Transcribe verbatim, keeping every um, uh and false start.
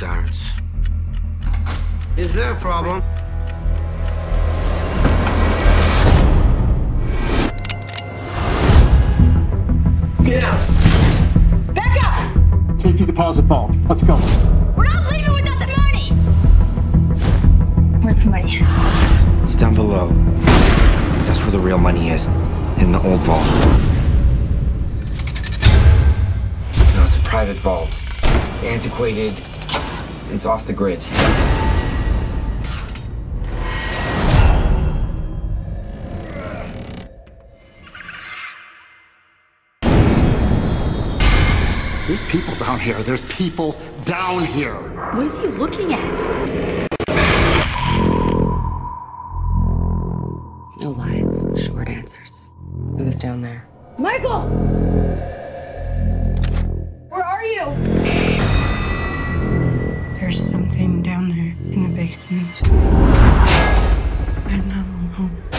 sirens. Is there a problem? Get out! Back up! Take your deposit vault. Let's go. We're not leaving without the money! Where's the money? It's down below. That's where the real money is. In the old vault. No, it's a private vault. Antiquated. It's off the grid. There's people down here. There's people down here. What is he looking at? No lies, short answers. Who is down there? Michael! Where are you? There's something down there in the basement. I'm not home.